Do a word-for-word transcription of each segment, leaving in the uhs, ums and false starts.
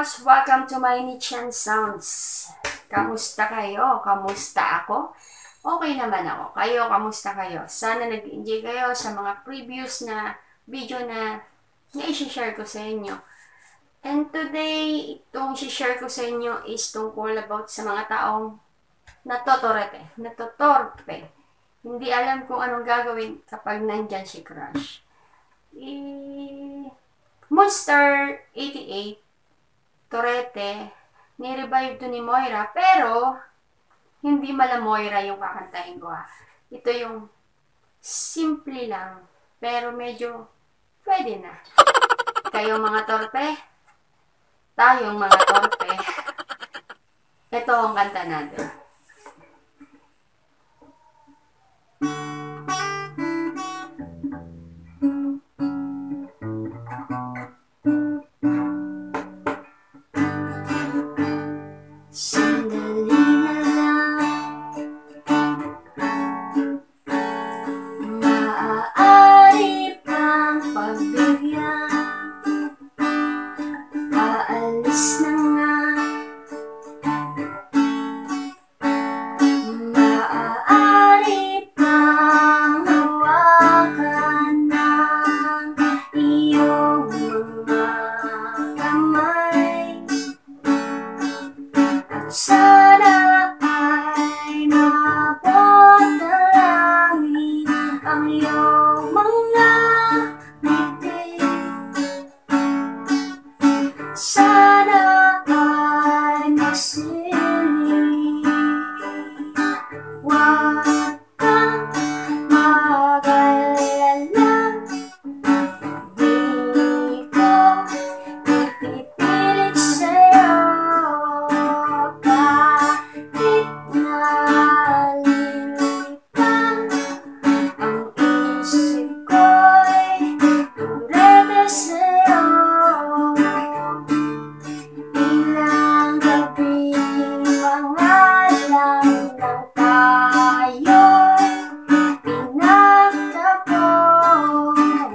Loves! Welcome to my Nichan Sounds. Kamusta kayo? Kamusta ako? Okay naman ako. Kayo, kamusta kayo? Sana nag-enjoy kayo sa mga previous na video na na-share ko sa inyo. And today, itong share ko sa inyo is tungkol about sa mga taong natotorete, natotorpe. Hindi alam kung anong gagawin kapag nandyan si crush. E... Monster eighty-eight, Torete, ni-revive to ni Moira, pero hindi mala Moira yung kakantahin ko ha. Ito yung simple lang, pero medyo pwede na. Kayo mga torpe, tayong mga torpe, ito ang kanta natin. Sandali na lang, maaari pang pagbigyan. Aalis na nga, maaari pang hawakan ng iyong mga kamay. Sana ay maabot na langit ang iyong mga ngiti. Sana ay masiling. Huwag kang mag-alala, di ko ipipilit sa'yo. Kahit nalilipang ang isip ko'y turete sa'yo. Ilang gabi mga lang lang tayo'y pinagtapon.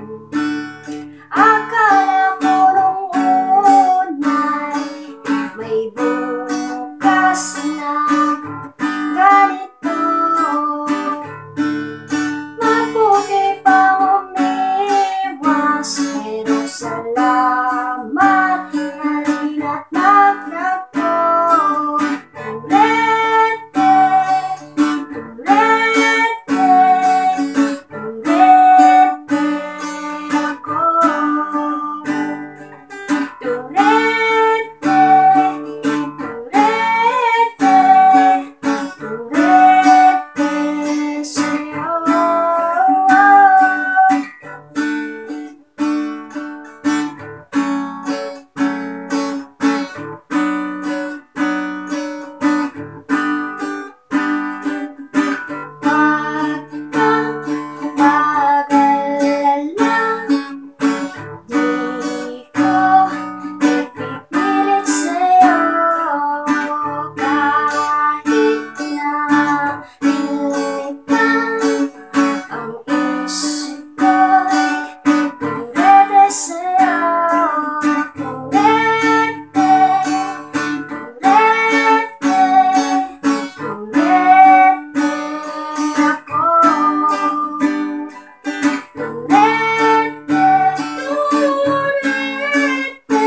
Akala ko nung una'y may bukas na ganito. Mabuti pang umiwas, pero salamat na rin at nagtagpo. Turete, turete, turete ako. Turete, turete, turete sa'yo. Huwag kang mag-alala, di ko ipipilit sa'yo. Kahit nalilipang ang isip ko'y turete sa'yo. Turete, turete, turete ako. Turete, turete,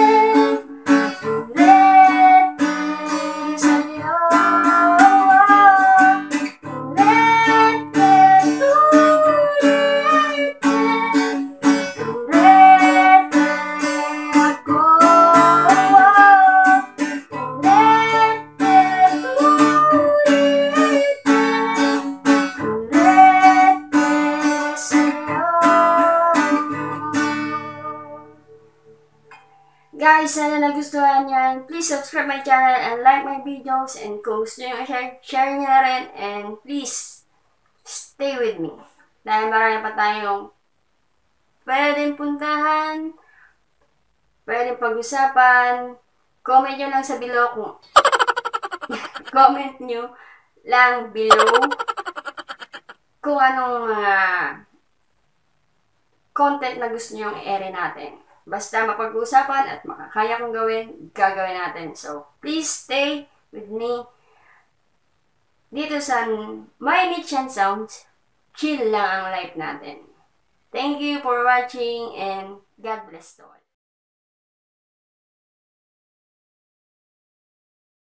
turete sa'yo. Turete, turete, turete ako. Turete, turete, turete sa'yo. Guys, sana nagustuhan yan. Please subscribe my channel and like my videos, and kung gusto nyo share, share nyo na rin, and please stay with me. Dahil marami pa tayong pwedeng puntahan, pwedeng pag-usapan. Comment nyo lang sa below kung comment nyo lang below kung anong mga content na gusto nyo i-air natin. Basta mapag-uusapan at makakaya kong gawin, gagawin natin. So, please stay with me dito sa My Niche and Sounds. Chill lang ang life natin. Thank you for watching and God bless to all.